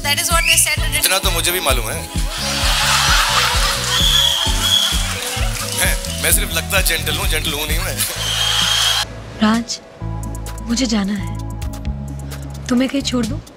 that is what they said. इतना तो मुझे भी मालूम है। मैं सिर्फ लगता जेंटल हूँ नहीं मैं। राज, मुझे जाना है। तुम्हें कहीं छोड़ दूं?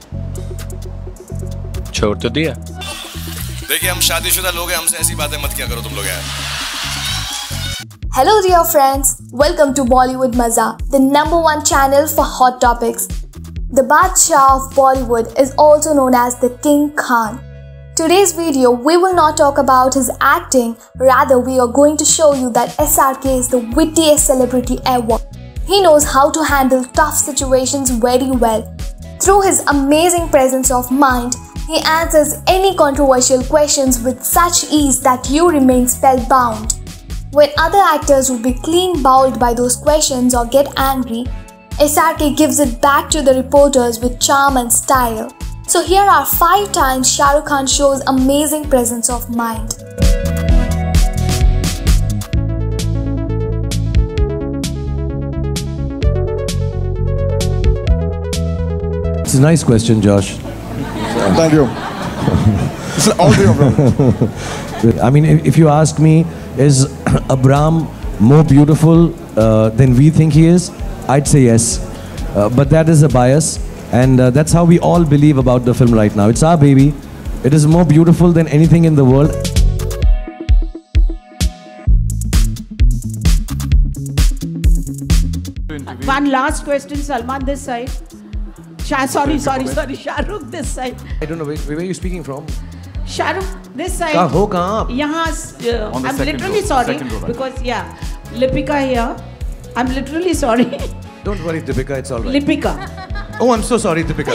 छोड़ तो दिया। देखिए हम शादीशुदा लोग हैं, हमसे ऐसी बातें मत किया करो तुम लोग यार। Hello dear friends, welcome to Bollywood Maza, the #1 channel for hot topics. The Badshah of Bollywood is also known as the King Khan. Today's video we will not talk about his acting, rather we are going to show you that SRK is the wittiest celebrity ever. He knows how to handle tough situations very well. Through his amazing presence of mind, he answers any controversial questions with such ease that you remain spellbound. When other actors would be clean bowled by those questions or get angry, SRK gives it back to the reporters with charm and style. So here are 5 times Shah Rukh Khan shows amazing presence of mind. It's a nice question, Josh. Thank you. It's all the problem. I mean, if you ask me, is Abram more beautiful than we think he is? I'd say yes. But that is a bias, and that's how we all believe about the film right now. It's our baby. It is more beautiful than anything in the world. One last question, Salman, this side. Sorry, Shah Rukh, this side. I don't know, where are you speaking from? Shah Rukh, this side. Kahan? I'm literally sorry because Lipika here. I'm literally sorry. Don't worry, Deepika, it's all right. Lipika. Oh, I'm so sorry, Deepika.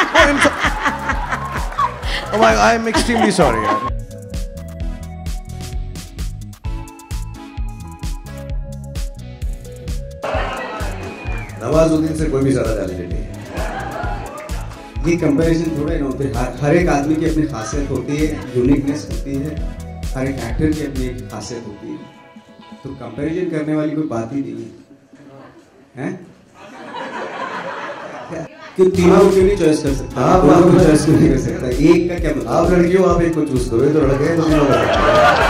I'm extremely sorry. Nawazuddin से कोई भी ज़्यादा talented नहीं है। ये comparison थोड़े ना होते। हर एक आदमी की अपनी खासियत होती है, यूनिकनेस होती है, हर एक एक्टर की अपनी एक खासियत होती है। तो कंपैरिजन करने वाली कोई बात ही नहीं है, हैं? क्यों तीनों को क्यों नहीं चॉइस कर सकता? आप को चॉइस क्यों नहीं कर सकता? एक का क्या मतलब? आप लड़की हो, आप एक को चूज करो। ये तो लड़के हैं तो तीनों का।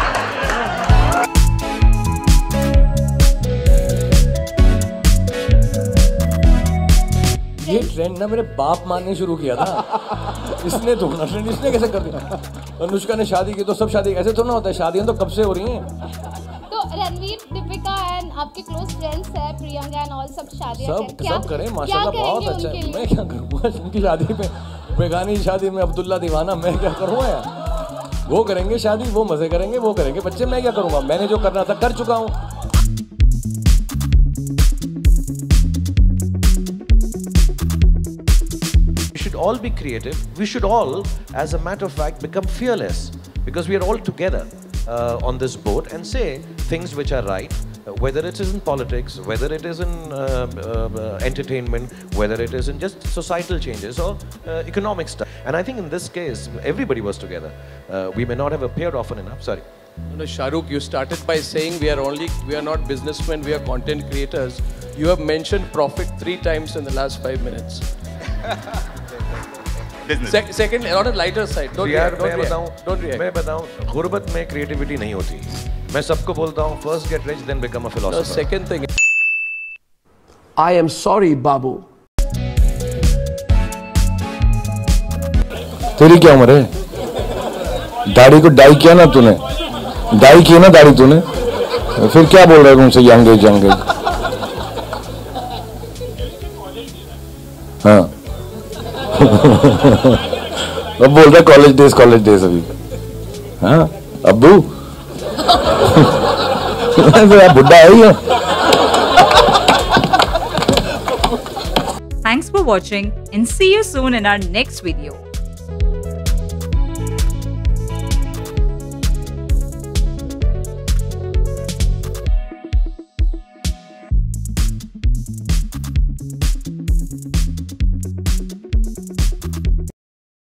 ये ट्रेंड ना मेरे बाप मानने शुरू किया था। इसने तो ना ट्रेंड इसने कैसे कर दिया? अनुष्का ने शादी की तो सब शादी ऐसे तो ना होता है, शादियां तो कब से हो रही हैं। तो रणवीर, दीपिका एंड आपके क्लोज फ्रेंड्स है प्रियंका एंड ऑल सब शादियां सब करें माशाल्लाह, बहुत अच्छा है। मैं क्या करूँगा उनकी शादी पे, बेगानी शादी में अब्दुल्ला दीवाना, मैं क्या करूँगा यार? वो करेंगे शादी, वो मजे करेंगे, वो करेंगे बच्चे, मैं क्या करूँगा? मैंने जो करना था कर चुका हूँ। All be creative. We should all, as a matter of fact, become fearless, because we are all together on this boat and say things which are right, whether it is in politics, whether it is in entertainment, whether it is in just societal changes or economic stuff. And I think in this case, everybody was together. We may not have appeared often enough. Sorry. No, Shah Rukh, you started by saying we are not businessmen, we are content creators. You have mentioned profit 3 times in the last 5 minutes. Second, on a lighter side. Don't react. मैं बताऊं, गुर्बत में creativity नहीं होती। मैं सबको बोलता हूं, first get rich, then become a philosopher. The second thing, I am sorry, Babu. तेरी क्या उम्र है? दाढ़ी को डाई किया ना तूने? डाई की ना दाढ़ी तूने? फिर क्या बोल रहा है तुमसे यंग एज? हाँ। अब बोल रहा कॉलेज डेज अभी। हाँ अब्बू बुढ़ा है ये। Thanks for watching and see you soon in our next video.